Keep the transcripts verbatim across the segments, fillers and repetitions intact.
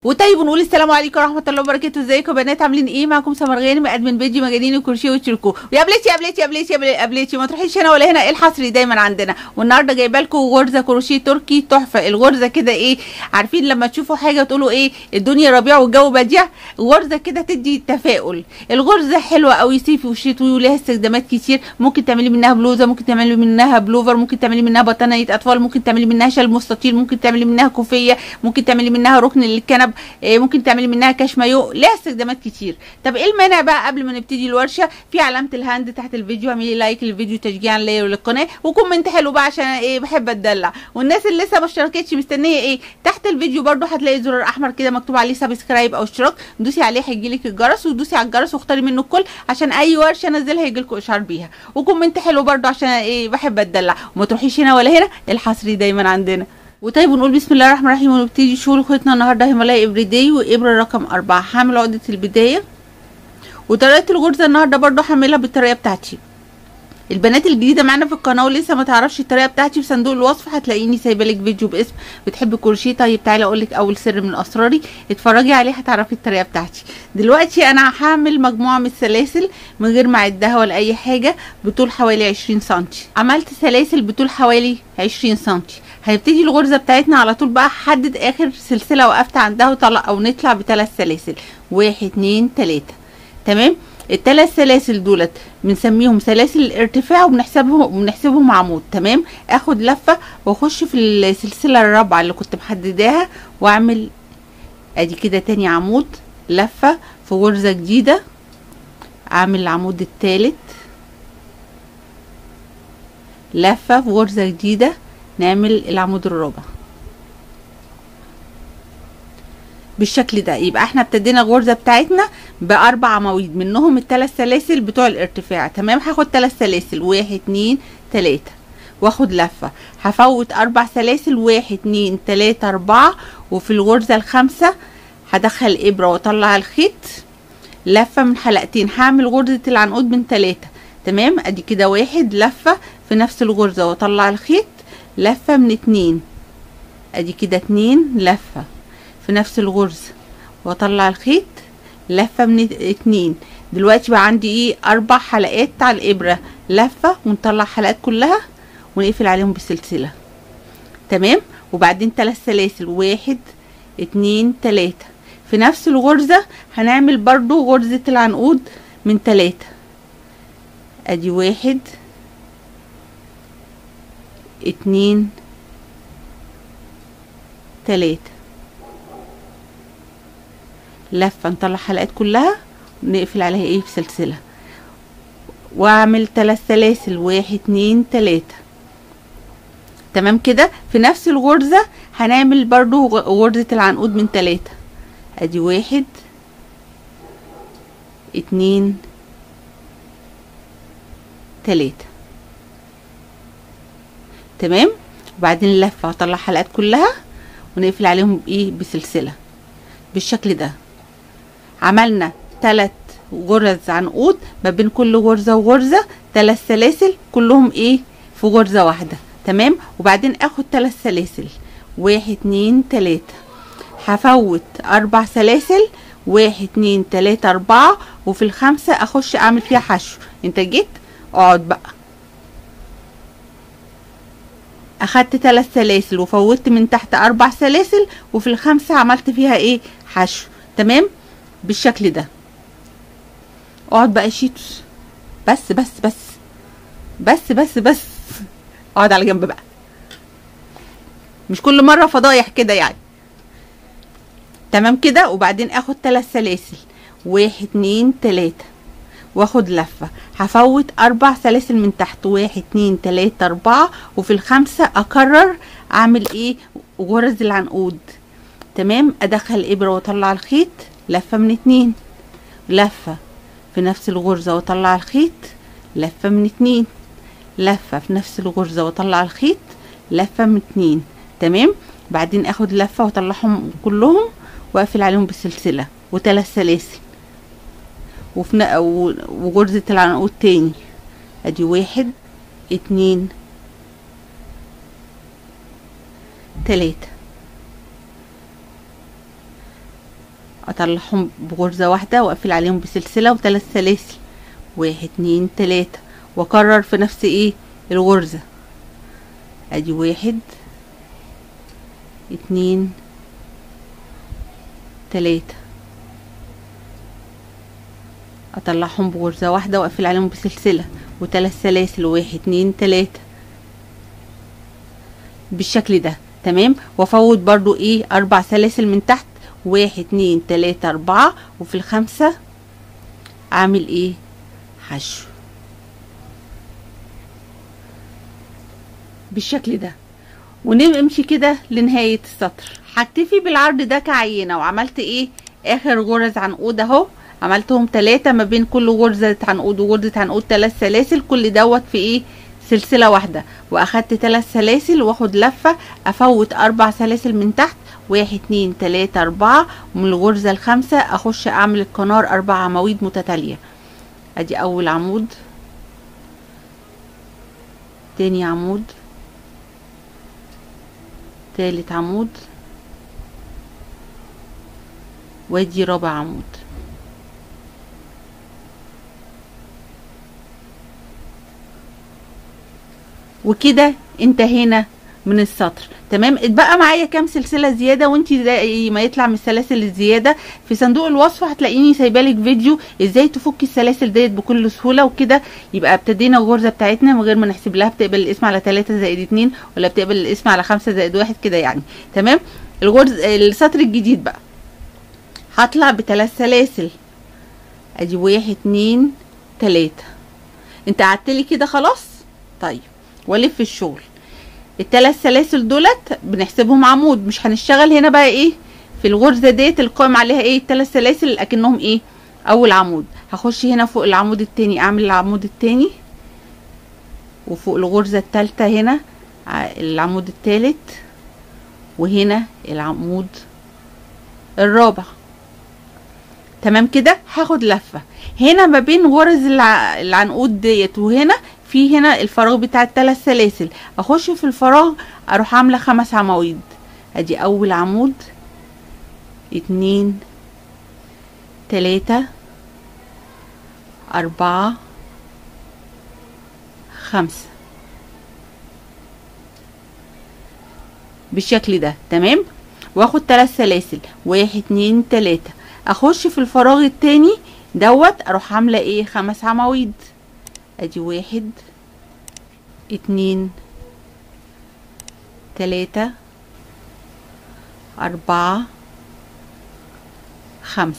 وطيب نقول السلام عليكم ورحمه الله وبركاته. ازيكم يا بنات؟ عاملين ايه؟ معاكم سمر غانم ادمن بيجي مجانين الكروشيه والتريكو. ويا بليتي يا بليتي يا بليتي يا بليتي ما تروحيش هنا ولا هنا، ايه الحصري دايما عندنا. والنهارده جايبه لكم غرزه كروشيه تركي تحفه. الغرزه كده ايه، عارفين لما تشوفوا حاجه تقولوا ايه الدنيا ربيع والجو بديع؟ غرزه كده تدي تفاؤل. الغرزه حلوه قوي صيفي وشتوي وليها استخدامات كتير. ممكن تعملي منها بلوزه، ممكن تعملي منها بلوفر، ممكن تعملي منها بطانيه اطفال، ممكن تعملي منها شال مستطيل، ممكن تعملي منها كوفيه، ممكن تعملي منها ركن للكنب، ممكن تعملي منها كاش مايو، ليها استخدامات كتير. طب ايه المانع بقى قبل ما نبتدي الورشه؟ في علامه الهاند تحت الفيديو، اعملي لايك للفيديو تشجيعا ليا وللقناه، وكومنت حلو بقى عشان ايه بحب اتدلع. والناس اللي لسه ما اشتركتش مستنيه ايه؟ تحت الفيديو برده هتلاقي زرار احمر كده مكتوب عليه سبسكرايب او اشتراك، دوسي عليه هيجيلك الجرس، ودوسي على الجرس واختاري منه الكل عشان اي ورشه انزلها يجيلكوا اشعار بيها، وكومنت حلو برده عشان ايه بحب اتدلع. وما تروحيش هنا ولا هنا، الحصري دايما عندنا. وطيب ونقول بسم الله الرحمن الرحيم ونبتدي شغل خيطنا النهارده. هيمالايا افري داي وابره رقم أربعة. هعمل عقده البدايه، وطريقه الغرزه النهارده برده هعملها بالطريقه بتاعتي. البنات الجديده معانا في القناه ولسه ما تعرفش الطريقه بتاعتي، في صندوق الوصف هتلاقيني سايبه لك فيديو باسم بتحب الكروشيه. طيب تعالي اقول لك اول سر من اسراري، اتفرجي عليه هتعرفي الطريقه بتاعتي. دلوقتي انا هعمل مجموعه من السلاسل من غير ما اعدها ولا اي حاجه، بطول حوالي عشرين سنتي. عملت سلاسل بطول حوالي عشرين سنتي. هنبتدي الغرزه بتاعتنا على طول بقى. هحدد اخر سلسله وقفت عندها وطلع او نطلع بثلاث سلاسل، واحد اتنين تلاته. تمام. الثلاث سلاسل دولت بنسميهم سلاسل الارتفاع وبنحسبهم وبنحسبهم عمود. تمام. اخد لفه واخش في السلسله الرابعه اللي كنت محدداها واعمل ادي كده تاني عمود، لفه في غرزه جديده، اعمل العمود الثالث، لفه في غرزه جديده، نعمل العمود الرابع بالشكل ده. يبقى احنا ابتدينا الغرزه بتاعتنا باربع عواميد، منهم الثلاث سلاسل بتوع الارتفاع. تمام. هاخد ثلاث سلاسل، واحد اتنين تلاته، واخد لفه، هفوت اربع سلاسل، واحد اتنين تلاته اربعه، وفي الغرزه الخامسه هدخل ابره واطلع الخيط، لفه من حلقتين، هعمل غرزه العنقود من تلاته. تمام. ادي كده واحد، لفه في نفس الغرزه واطلع الخيط، لفه من اتنين، ادي كده اتنين، لفه في نفس الغرزه واطلع الخيط، لفه من اتنين. دلوقتي بقى عندي ايه؟ اربع حلقات على الابره، لفه ونطلع حلقات كلها ونقفل عليهم بسلسله. تمام. وبعدين ثلاث سلاسل، واحد اتنين تلاته. في نفس الغرزه هنعمل برضو غرزه العنقود من تلاته، ادي واحد اتنين تلاته، لفه نطلع حلقات كلها ونقفل عليها ايه بسلسله، واعمل ثلاث سلاسل، واحد اتنين تلاته. تمام كده. في نفس الغرزه هنعمل برضو غرزه العنقود من تلاته، ادي واحد اتنين تلاته. تمام. وبعدين اللفه هطلع حلقات كلها ونقفل عليهم بايه بسلسله بالشكل ده. عملنا ثلاث غرز عنقود، ما بين كل غرزه وغرزه ثلاث سلاسل كلهم ايه في غرزه واحده. تمام. وبعدين اخد ثلاث سلاسل، واحد اتنين تلاته، هفوت اربع سلاسل، واحد اتنين تلاته اربعه، وفي الخامسه اخش اعمل فيها حشو. انت جيت اقعد بقى. اخدت ثلاث سلاسل وفوتت من تحت اربع سلاسل، وفي الخامسه عملت فيها ايه حشو. تمام بالشكل ده. اقعد بقى شيتوس، بس بس بس بس بس بس اقعد على جنب بقى، مش كل مره فضايح كده يعني. تمام كده. وبعدين اخد ثلاث سلاسل، واحد اتنين تلاته، واخد لفه، هفوت اربع سلاسل من تحت، واحد اتنين تلاته اربعه، وفي الخامسه اكرر اعمل ايه غرز العنقود. تمام. ادخل ابره واطلع الخيط، لفه من اتنين، لفه في نفس الغرزه واطلع الخيط، لفه من اتنين، لفه في نفس الغرزه واطلع الخيط، لفه من اتنين. تمام. بعدين اخد لفه واطلعهم كلهم واقفل عليهم بالسلسله وثلاث سلاسل، وفي وغرزه العنقود تاني، ادي واحد اتنين تلاته. اطلعهم بغرزة واحدة واقفل عليهم بسلسلة وثلاث سلاسل، واحد اتنين تلاتة، واكرر في نفس ايه الغرزة. ادي واحد اتنين تلاتة، اطلعهم بغرزة واحدة واقفل عليهم بسلسلة وثلاث سلاسل، واحد اتنين تلاتة بالشكل ده. تمام. وافوت برضو ايه اربع سلاسل من تحت، واحد اتنين تلاتة اربعة، وفي الخمسة اعمل ايه حشو بالشكل ده، ونمشي كده لنهاية السطر. هكتفي بالعرض ده كعينة. وعملت ايه اخر غرز عنقود اهو، عملتهم ثلاثة ما بين كل غرزة عنقود وغرزة عنقود ثلاث سلاسل، كل دوت في ايه سلسلة واحدة، واخدت ثلاث سلاسل واخد لفة، افوت اربع سلاسل من تحت، واحد اتنين تلاتة اربعة، ومن الغرزة الخامسة اخش اعمل الكنار اربع عواميد متتالية. ادي اول عمود، تاني عمود، تالت عمود، وادي رابع عمود. وكده انتهينا من السطر. تمام. اتبقى معايا كام سلسله زياده، وانتي زي ما يطلع من السلاسل الزياده في صندوق الوصف هتلاقيني سايبالك فيديو ازاي تفكي السلاسل ديت بكل سهوله. وكده يبقى ابتدينا الغرزه بتاعتنا من غير ما نحسب لها بتقبل الاسم على تلاتة زائد اتنين ولا بتقبل الاسم على خمسة زائد واحد كده يعني. تمام. الغرز السطر الجديد بقى هطلع بثلاث سلاسل. ادي واحد اتنين تلاتة. انت قعدتلي كده خلاص. طيب والف الشغل. الثلاث سلاسل دولت بنحسبهم عمود، مش هنشتغل هنا بقى ايه في الغرزه ديت القائم عليها ايه الثلاث سلاسل اكنهم ايه اول عمود. هخش هنا فوق العمود التاني اعمل العمود التاني، وفوق الغرزه الثالثه هنا العمود الثالث، وهنا العمود الرابع. تمام كده. هاخد لفه هنا ما بين غرز الع... العنقود ديت، وهنا في هنا الفراغ بتاع الثلاث سلاسل، اخش في الفراغ اروح عامله خمس عواميد. ادي اول عمود، اتنين تلاتة اربعة خمسة بالشكل ده. تمام. واخد ثلاث سلاسل، واحد اتنين تلاتة، اخش في الفراغ التاني دوت اروح عامله ايه خمس عواميد. ادي واحد اتنين تلاتة اربعة خمسة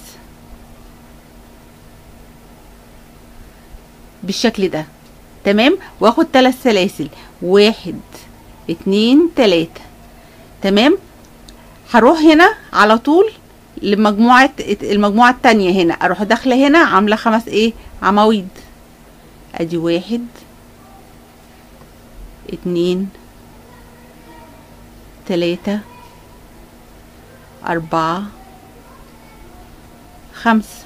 بالشكل ده. تمام. واخد ثلاث سلاسل، واحد اتنين تلاتة. تمام. هروح هنا على طول لمجموعة المجموعة التانية، هنا اروح داخلة هنا عاملة خمس ايه عواميد. ادي واحد اتنين تلاتة اربعة خمسة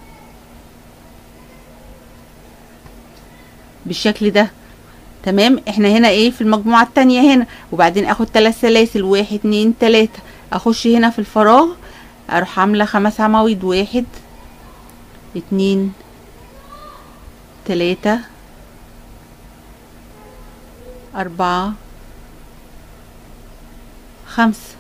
بالشكل ده. تمام. احنا هنا ايه في المجموعة التانية هنا، وبعدين اخد ثلاث سلاسل، واحد اتنين تلاتة، اخش هنا في الفراغ اروح عاملة خمس عواميد، واحد اتنين تلاتة اربعة خمسة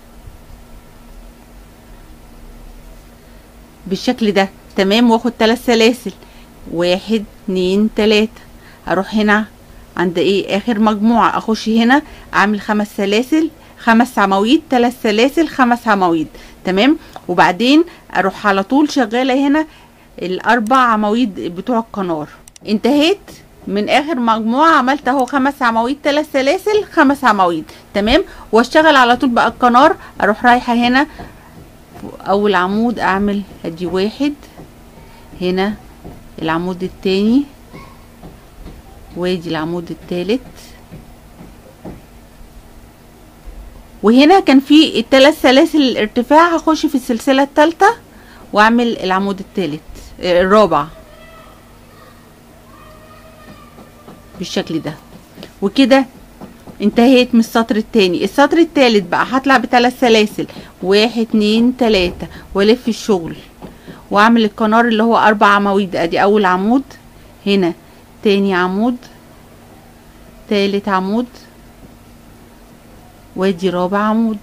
بالشكل ده. تمام. واخد ثلاث سلاسل، واحد اتنين تلاتة، اروح هنا عند ايه اخر مجموعة اخش هنا اعمل خمس سلاسل، خمس عواميد، ثلاث سلاسل، خمس عواميد. تمام. وبعدين اروح على طول شغالة هنا الاربع عواميد بتوع القنار. انتهيت من اخر مجموعة، عملت اهو خمس عواميد، ثلاث سلاسل، خمس عواميد. تمام. واشتغل على طول بقى القنار. اروح رايحة هنا اول عمود اعمل ادي واحد، هنا العمود التاني، وادي العمود التالت، وهنا كان في الثلاث سلاسل الارتفاع هخش في السلسلة الثالثة واعمل العمود الثالث الرابع بالشكل ده. وكده انتهيت من السطر التاني. السطر التالت بقى هطلع بثلاث سلاسل، واحد اتنين تلاتة، والف الشغل واعمل الكنار اللي هو اربع عواميد. ادي اول عمود هنا، تاني عمود، تالت عمود، وادي رابع عمود.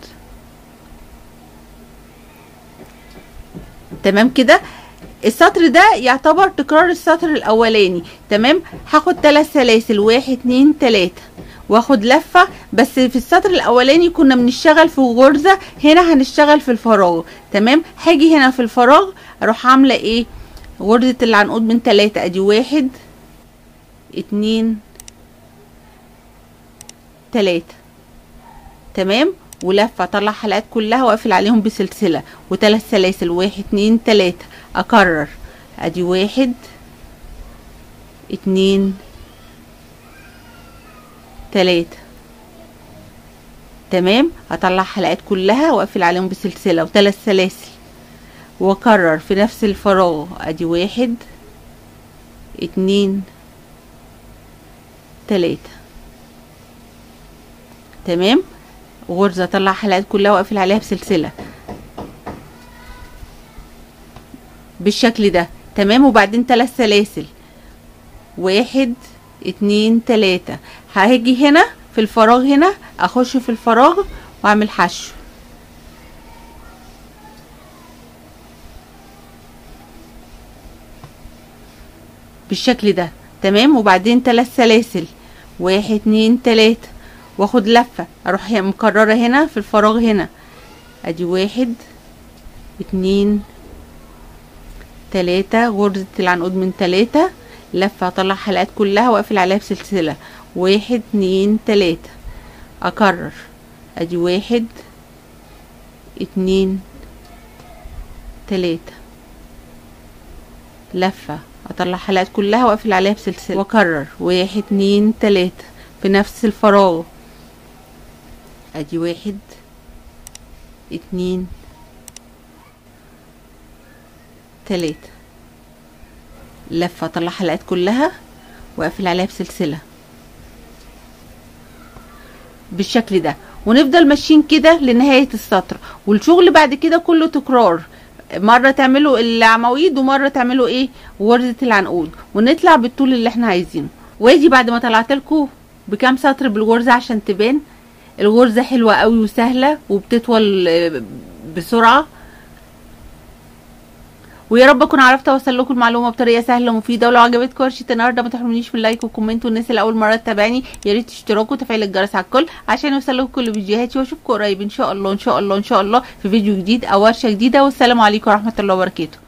تمام كده. السطر ده يعتبر تكرار السطر الاولاني. تمام. هاخد ثلاث سلاسل، واحد اتنين تلاتة، واخد لفه. بس في السطر الاولاني كنا بنشتغل في غرزه، هنا هنشتغل في الفراغ. تمام. هاجي هنا في الفراغ اروح عامله ايه؟ غرزه العنقود من تلاتة. ادي واحد اتنين تلاتة. تمام. ولفه اطلع حلقات كلها واقفل عليهم بسلسله وثلاث سلاسل، واحد اتنين تلاتة، اكرر. ادي واحد اتنين تلاتة. تمام. هطلع حلقات كلها واقفل عليهم بسلسله وثلاث سلاسل واكرر في نفس الفراغ. ادي واحد اتنين تلاتة. تمام. غرزه اطلع حلقات كلها واقفل عليها بسلسله بالشكل ده. تمام. وبعدين ثلاث سلاسل، واحد اتنين تلاتة. هاجي هنا في الفراغ، هنا اخش في الفراغ واعمل حشو بالشكل ده. تمام. وبعدين ثلاث سلاسل، واحد اتنين تلاتة، واخد لفه اروح مكرره هنا في الفراغ هنا. ادي واحد اتنين تلاتة، غرزه العنقود من تلاتة، لفه اطلع حلقات كلها واقفل عليها بسلسله، واحد اتنين تلاتة، اكرر. ادي واحد اتنين تلاتة، لفه اطلع حلقات كلها واقفل عليها بسلسله واكرر، واحد اتنين تلاتة في نفس الفراغ. ادي واحد اتنين تلاتة، لفه اطلع حلقات كلها واقفل عليها بسلسله بالشكل ده. ونفضل ماشيين كده لنهايه السطر. والشغل بعد كده كله تكرار، مره تعملوا العواميد ومره تعملوا ايه؟ غرزه العنقود، ونطلع بالطول اللي احنا عايزينه. واجي بعد ما طلعت لكم بكام سطر بالغرزه عشان تبان الغرزه حلوه قوي وسهله وبتطول بسرعه. ويا رب اكون عرفت اوصل لكم المعلومه بطريقه سهله ومفيده. ولو عجبتكم ورشه النهارده ما تحرمونيش من اللايك والكومنت. والناس اللي اول مره تتابعني يا ريت تشتركوا وتفعيل الجرس على الكل عشان يوصل لكم كل فيديوهاتي. واشوفكم قريب ان شاء الله ان شاء الله ان شاء الله في فيديو جديد او ورشه جديده. والسلام عليكم ورحمه الله وبركاته.